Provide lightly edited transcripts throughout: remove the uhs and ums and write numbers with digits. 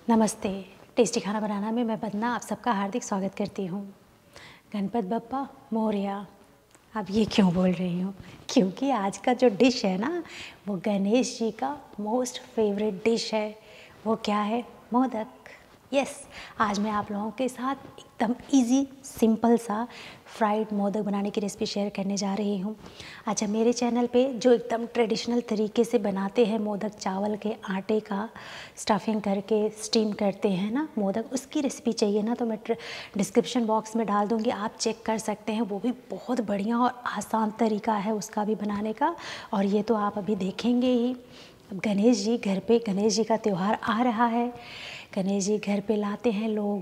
नमस्ते। टेस्टी खाना बनाना में मैं बदना आप सबका हार्दिक स्वागत करती हूँ। गणपत बप्पा मोरया। अब ये क्यों बोल रही हूँ? क्योंकि आज का जो डिश है ना, वो गणेश जी का मोस्ट फेवरेट डिश है। वो क्या है? मोदक। यस, आज मैं आप लोगों के साथ एकदम इजी सिंपल सा फ्राइड मोदक बनाने की रेसिपी शेयर करने जा रही हूँ। अच्छा, मेरे चैनल पे जो एकदम ट्रेडिशनल तरीके से बनाते हैं मोदक, चावल के आटे का स्टफिंग करके स्टीम करते हैं ना मोदक, उसकी रेसिपी चाहिए ना तो मैं डिस्क्रिप्शन बॉक्स में डाल दूँगी, आप चेक कर सकते हैं। वो भी बहुत बढ़िया और आसान तरीका है उसका भी बनाने का, और ये तो आप अभी देखेंगे ही। अब गणेश जी घर पे, गणेश जी का त्यौहार आ रहा है। गणेश जी घर पे लाते हैं लोग,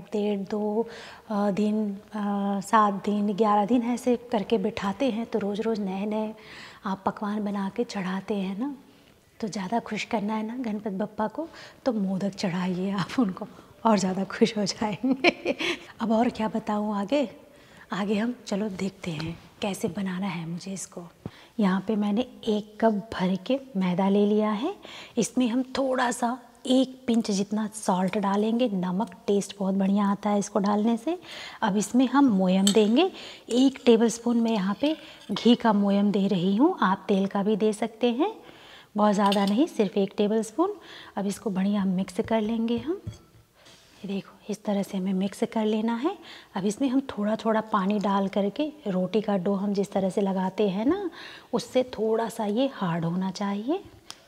1.5-2 दिन, 7 दिन, 11 दिन ऐसे करके बिठाते हैं। तो रोज़ रोज़ नए नए आप पकवान बना के चढ़ाते हैं ना, तो ज़्यादा खुश करना है ना गणपत बप्पा को, तो मोदक चढ़ाइए आप उनको, और ज़्यादा खुश हो जाएंगे। अब और क्या बताऊँ आगे हम चलो देखते हैं कैसे बनाना है मुझे इसको। यहाँ पे मैंने 1 कप भर के मैदा ले लिया है। इसमें हम थोड़ा सा 1 पिंच जितना सॉल्ट डालेंगे। नमक टेस्ट बहुत बढ़िया आता है इसको डालने से। अब इसमें हम मोयम देंगे। 1 टेबलस्पून मैं यहाँ पे घी का मोयम दे रही हूँ, आप तेल का भी दे सकते हैं, बहुत ज़्यादा नहीं, सिर्फ 1 टेबलस्पून। अब इसको बढ़िया मिक्स कर लेंगे हम। ये देखो, इस तरह से हमें मिक्स कर लेना है। अब इसमें हम थोड़ा थोड़ा पानी डाल करके, रोटी का डो हम जिस तरह से लगाते हैं ना, उससे थोड़ा सा ये हार्ड होना चाहिए।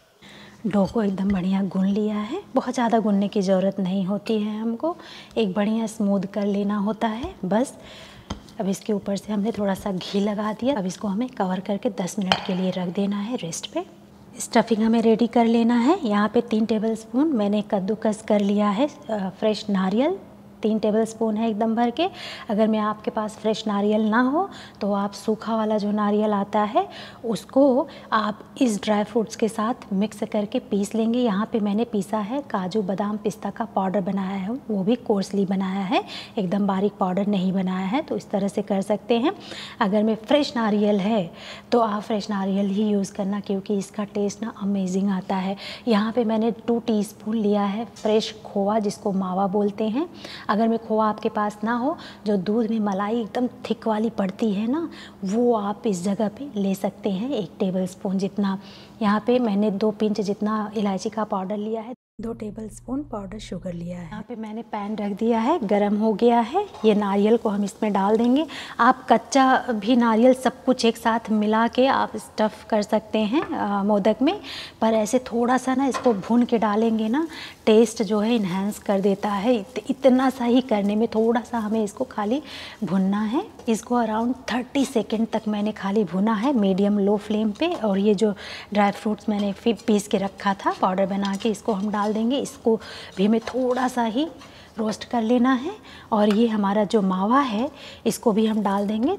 डो को एकदम बढ़िया गूंद लिया है, बहुत ज़्यादा गूंदने की ज़रूरत नहीं होती है हमको, एक बढ़िया स्मूथ कर लेना होता है बस। अब इसके ऊपर से हमने थोड़ा सा घी लगा दिया। अब इसको हमें कवर करके 10 मिनट के लिए रख देना है रेस्ट पे। स्टफिंग हमें रेडी कर लेना है। यहाँ पे 3 टेबलस्पून मैंने कद्दूकस कर लिया है फ्रेश नारियल, 3 टेबलस्पून है एकदम भर के। अगर मैं आपके पास फ्रेश नारियल ना हो तो आप सूखा वाला जो नारियल आता है उसको आप इस ड्राई फ्रूट्स के साथ मिक्स करके पीस लेंगे। यहाँ पे मैंने पीसा है काजू बादाम पिस्ता का पाउडर बनाया है, वो भी कोर्सली बनाया है, एकदम बारीक पाउडर नहीं बनाया है। तो इस तरह से कर सकते हैं। अगर में फ्रेश नारियल है तो आप फ्रेश नारियल ही यूज़ करना, क्योंकि इसका टेस्ट ना अमेजिंग आता है। यहाँ पे मैंने 2 टीस्पून लिया है फ्रेश खोआ, जिसको मावा बोलते हैं। अगर में खोआ आपके पास ना हो, जो दूध में मलाई एकदम थिक वाली पड़ती है ना, वो आप इस जगह पे ले सकते हैं, 1 टेबलस्पून जितना। यहाँ पे मैंने 2 पिंच जितना इलायची का पाउडर लिया है, 2 टेबलस्पून पाउडर शुगर लिया है। यहाँ पे मैंने पैन रख दिया है, गरम हो गया है। ये नारियल को हम इसमें डाल देंगे। आप कच्चा भी नारियल सब कुछ एक साथ मिला के आप स्टफ़ कर सकते हैं मोदक में, पर ऐसे थोड़ा सा ना इसको भून के डालेंगे ना, टेस्ट जो है इन्हेंस कर देता है। इतना सा ही करने में, थोड़ा सा हमें इसको खाली भुनना है। इसको अराउंड 30 सेकेंड तक मैंने खाली भुना है मीडियम लो फ्लेम पे। और ये जो ड्राई फ्रूट्स मैंने फिर पीस के रखा था पाउडर बना के, इसको हम डाल देंगे। इसको भी हमें थोड़ा सा ही रोस्ट कर लेना है। और ये हमारा जो मावा है इसको भी हम डाल देंगे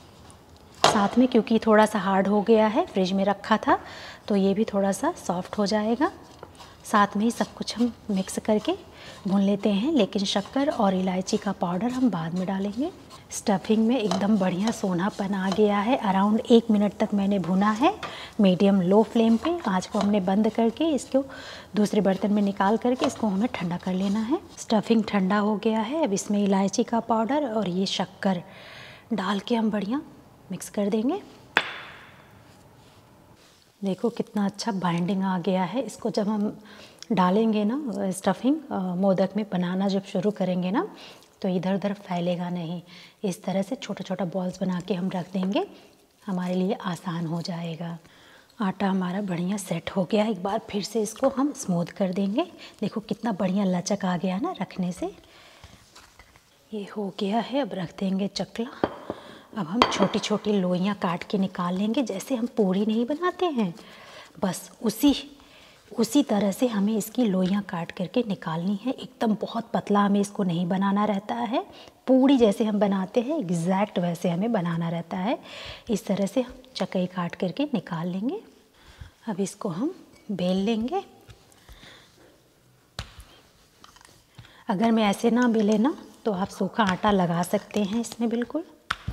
साथ में, क्योंकि थोड़ा सा हार्ड हो गया है, फ्रिज में रखा था, तो ये भी थोड़ा सा सॉफ्ट हो जाएगा। साथ में ही सब कुछ हम मिक्स करके भून लेते हैं, लेकिन शक्कर और इलायची का पाउडर हम बाद में डालेंगे। स्टफिंग में एकदम बढ़िया सोनापन आ गया है। अराउंड 1 मिनट तक मैंने भुना है मीडियम लो फ्लेम पे। आँच को हमने बंद करके इसको दूसरे बर्तन में निकाल करके इसको हमें ठंडा कर लेना है। स्टफिंग ठंडा हो गया है। अब इसमें इलायची का पाउडर और ये शक्कर डाल के हम बढ़िया मिक्स कर देंगे। देखो कितना अच्छा बाइंडिंग आ गया है। इसको जब हम डालेंगे ना स्टफिंग मोदक में बनाना जब शुरू करेंगे ना, तो इधर उधर फैलेगा नहीं। इस तरह से छोटा छोटा बॉल्स बना के हम रख देंगे, हमारे लिए आसान हो जाएगा। आटा हमारा बढ़िया सेट हो गया। एक बार फिर से इसको हम स्मूथ कर देंगे। देखो कितना बढ़िया लचक आ गया ना रखने से। ये हो गया है। अब रख देंगे चकला। अब हम छोटी छोटी लोइयाँ काट के निकाल लेंगे, जैसे हम पूरी नहीं बनाते हैं, बस उसी तरह से हमें इसकी लोइयाँ काट करके निकालनी है। एकदम बहुत पतला हमें इसको नहीं बनाना रहता है, पूरी जैसे हम बनाते हैं एग्जैक्ट वैसे हमें बनाना रहता है। इस तरह से हम चकई काट करके निकाल लेंगे। अब इसको हम बेल लेंगे। अगर मैं ऐसे ना बेले ना, तो आप सूखा आटा लगा सकते हैं इसमें बिल्कुल।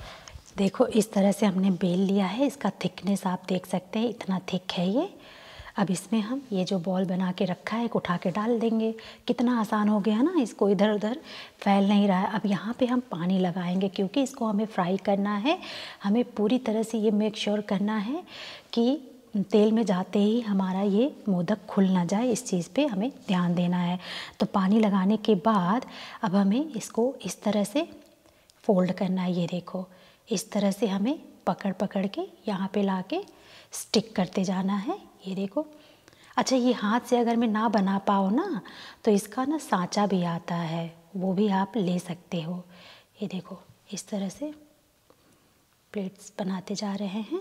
देखो इस तरह से हमने बेल लिया है। इसका थिकनेस आप देख सकते हैं, इतना थिक है ये। अब इसमें हम ये जो बॉल बना के रखा है उठा के डाल देंगे। कितना आसान हो गया ना, इसको इधर उधर फैल नहीं रहा है। अब यहाँ पे हम पानी लगाएंगे क्योंकि इसको हमें फ्राई करना है। हमें पूरी तरह से ये मेक श्योर करना है कि तेल में जाते ही हमारा ये मोदक खुल ना जाए, इस चीज़ पे हमें ध्यान देना है। तो पानी लगाने के बाद अब हमें इसको इस तरह से फोल्ड करना है। ये देखो, इस तरह से हमें पकड़ पकड़ के यहाँ पे ला के स्टिक करते जाना है। ये देखो। अच्छा, ये हाथ से अगर मैं ना बना पाओ ना तो इसका ना सांचा भी आता है, वो भी आप ले सकते हो। ये देखो, इस तरह से प्लेट्स बनाते जा रहे हैं,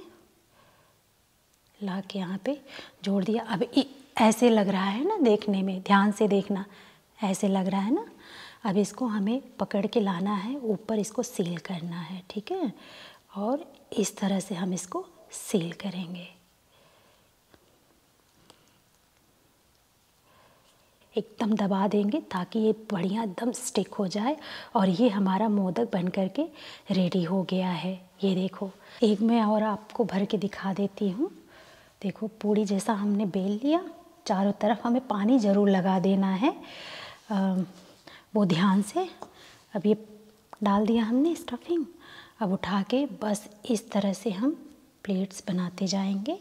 ला के यहाँ पे जोड़ दिया। अब ऐसे लग रहा है ना देखने में, ध्यान से देखना, ऐसे लग रहा है ना। अब इसको हमें पकड़ के लाना है, ऊपर इसको सील करना है, ठीक है। और इस तरह से हम इसको सील करेंगे, एकदम दबा देंगे ताकि ये बढ़िया एकदम स्टिक हो जाए। और ये हमारा मोदक बन कर के रेडी हो गया है। ये देखो, एक मैं और आपको भर के दिखा देती हूँ। देखो, पूड़ी जैसा हमने बेल लिया, चारों तरफ हमें पानी ज़रूर लगा देना है, वो ध्यान से। अब ये डाल दिया हमने स्टफिंग। अब उठा के बस इस तरह से हम प्लेट्स बनाते जाएंगे।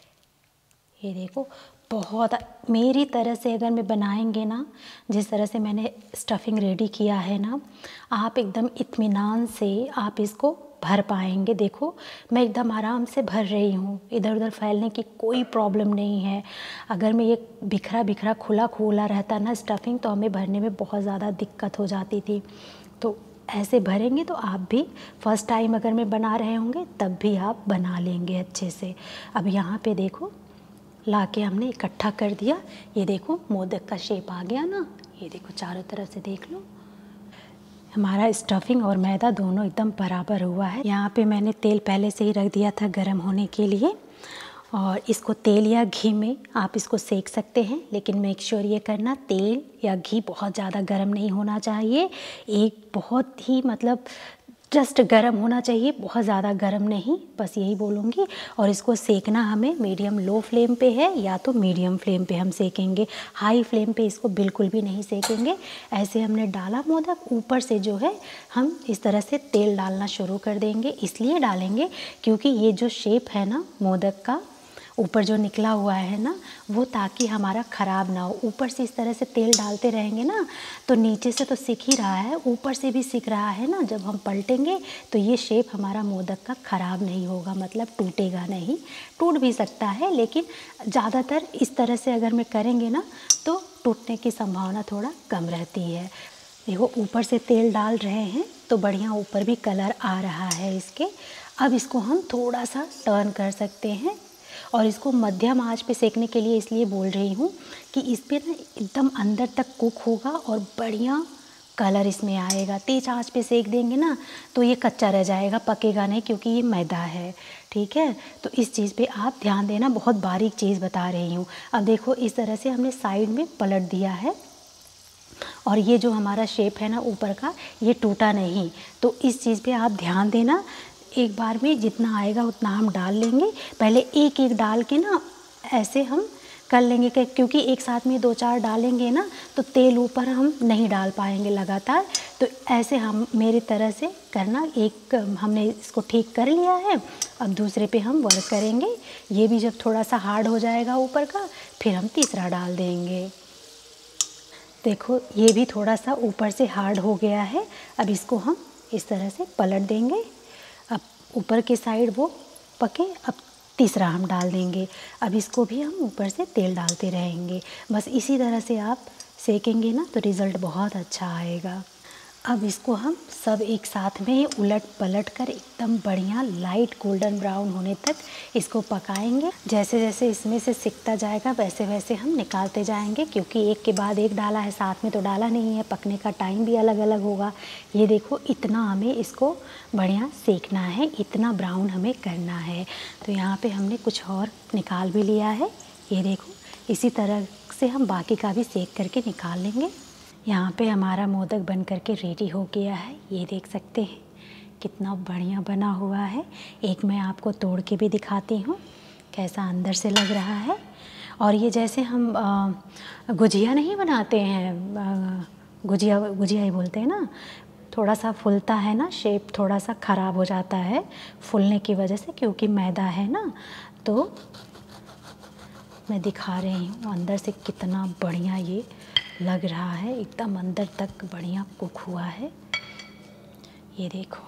ये देखो, बहुत मेरी तरह से अगर मैं बनाएंगे ना, जिस तरह से मैंने स्टफिंग रेडी किया है ना, आप एकदम इत्मीनान से आप इसको भर पाएंगे। देखो, मैं एकदम आराम से भर रही हूँ, इधर उधर फैलने की कोई प्रॉब्लम नहीं है। अगर मैं ये बिखरा बिखरा खुला खुला रहता ना स्टफिंग, तो हमें भरने में बहुत ज़्यादा दिक्कत हो जाती थी। तो ऐसे भरेंगे तो आप भी फर्स्ट टाइम अगर मैं बना रहे होंगे तब भी आप बना लेंगे अच्छे से। अब यहाँ पे देखो, ला के हमने इकट्ठा कर दिया। ये देखो, मोदक का शेप आ गया ना। ये देखो, चारों तरफ से देख लो, हमारा स्टफिंग और मैदा दोनों एकदम बराबर हुआ है। यहाँ पे मैंने तेल पहले से ही रख दिया था गरम होने के लिए, और इसको तेल या घी में आप इसको सेक सकते हैं, लेकिन मेक श्योर ये करना तेल या घी बहुत ज़्यादा गरम नहीं होना चाहिए। एक बहुत ही मतलब जस्ट गरम होना चाहिए, बहुत ज़्यादा गरम नहीं, बस यही बोलूँगी। और इसको सेकना हमें मीडियम लो फ्लेम पे है, या तो मीडियम फ्लेम पे हम सेकेंगे, हाई फ्लेम पे इसको बिल्कुल भी नहीं सेकेंगे। ऐसे हमने डाला मोदक, ऊपर से जो है हम इस तरह से तेल डालना शुरू कर देंगे। इसलिए डालेंगे क्योंकि ये जो शेप है ना मोदक का, ऊपर जो निकला हुआ है ना, वो ताकि हमारा ख़राब ना हो। ऊपर से इस तरह से तेल डालते रहेंगे ना, तो नीचे से तो सिक ही रहा है, ऊपर से भी सिक रहा है ना। जब हम पलटेंगे तो ये शेप हमारा मोदक का ख़राब नहीं होगा, मतलब टूटेगा नहीं। टूट भी सकता है, लेकिन ज़्यादातर इस तरह से अगर मैं करेंगे ना तो टूटने की संभावना थोड़ा कम रहती है। देखो, ऊपर से तेल डाल रहे हैं तो बढ़िया ऊपर भी कलर आ रहा है इसके। अब इसको हम थोड़ा सा टर्न कर सकते हैं, और इसको मध्यम आंच पे सेकने के लिए इसलिए बोल रही हूँ कि इस पे ना एकदम अंदर तक कुक होगा और बढ़िया कलर इसमें आएगा। तेज आंच पे सेक देंगे ना तो ये कच्चा रह जाएगा, पकेगा नहीं, क्योंकि ये मैदा है, ठीक है। तो इस चीज़ पे आप ध्यान देना, बहुत बारीक चीज़ बता रही हूँ। अब देखो, इस तरह से हमने साइड में पलट दिया है, और ये जो हमारा शेप है ना ऊपर का, ये टूटा नहीं। तो इस चीज़ पे आप ध्यान देना, एक बार में जितना आएगा उतना हम डाल लेंगे। पहले एक एक डाल के ना ऐसे हम कर लेंगे, क्योंकि एक साथ में 2-4 डालेंगे ना तो तेल ऊपर हम नहीं डाल पाएंगे लगातार। तो ऐसे हम मेरी तरह से करना। एक हमने इसको ठीक कर लिया है, अब दूसरे पे हम वर्क करेंगे। ये भी जब थोड़ा सा हार्ड हो जाएगा ऊपर का, फिर हम तीसरा डाल देंगे। देखो, ये भी थोड़ा सा ऊपर से हार्ड हो गया है। अब इसको हम इस तरह से पलट देंगे। अब ऊपर की साइड वो पके, अब तीसरा हम डाल देंगे। अब इसको भी हम ऊपर से तेल डालते रहेंगे। बस इसी तरह से आप सेकेंगे ना तो रिज़ल्ट बहुत अच्छा आएगा। अब इसको हम सब एक साथ में उलट पलट कर एकदम बढ़िया लाइट गोल्डन ब्राउन होने तक इसको पकाएंगे। जैसे जैसे इसमें से सिकता जाएगा वैसे वैसे हम निकालते जाएंगे, क्योंकि एक के बाद एक डाला है, साथ में तो डाला नहीं है, पकने का टाइम भी अलग अलग होगा। ये देखो, इतना हमें इसको बढ़िया सेकना है, इतना ब्राउन हमें करना है। तो यहाँ पर हमने कुछ और निकाल भी लिया है। ये देखो, इसी तरह से हम बाकी का भी सेक करके निकाल लेंगे। यहाँ पे हमारा मोदक बन करके रेडी हो गया है। ये देख सकते हैं कितना बढ़िया बना हुआ है। एक मैं आपको तोड़ के भी दिखाती हूँ कैसा अंदर से लग रहा है। और ये जैसे हम गुजिया नहीं बनाते हैं, गुजिया ही बोलते हैं ना, थोड़ा सा फूलता है ना, शेप थोड़ा सा ख़राब हो जाता है फूलने की वजह से, क्योंकि मैदा है ना। तो मैं दिखा रही हूँ अंदर से कितना बढ़िया ये लग रहा है, एकदम अंदर तक बढ़िया कुक हुआ है। ये देखो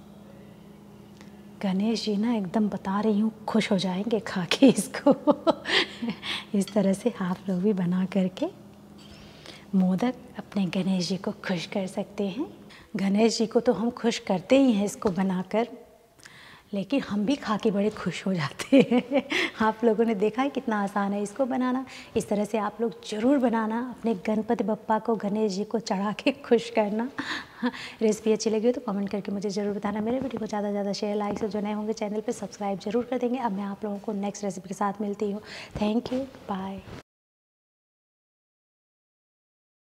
गणेश जी ना, एकदम बता रही हूँ खुश हो जाएंगे खा के इसको। इस तरह से आप लोग भी बना करके मोदक अपने गणेश जी को खुश कर सकते हैं। गणेश जी को तो हम खुश करते ही हैं इसको बनाकर, लेकिन हम भी खा के बड़े खुश हो जाते हैं। आप लोगों ने देखा है कितना आसान है इसको बनाना। इस तरह से आप लोग ज़रूर बनाना, अपने गणपति बप्पा को, गणेश जी को चढ़ा के खुश करना। रेसिपी अच्छी लगी हो तो कमेंट करके मुझे ज़रूर बताना। मेरे वीडियो को ज़्यादा से ज़्यादा शेयर, लाइक, और जो नए होंगे चैनल पे सब्सक्राइब जरूर कर देंगे। अब मैं आप लोगों को नेक्स्ट रेसिपी के साथ मिलती हूँ। Thank you, bye.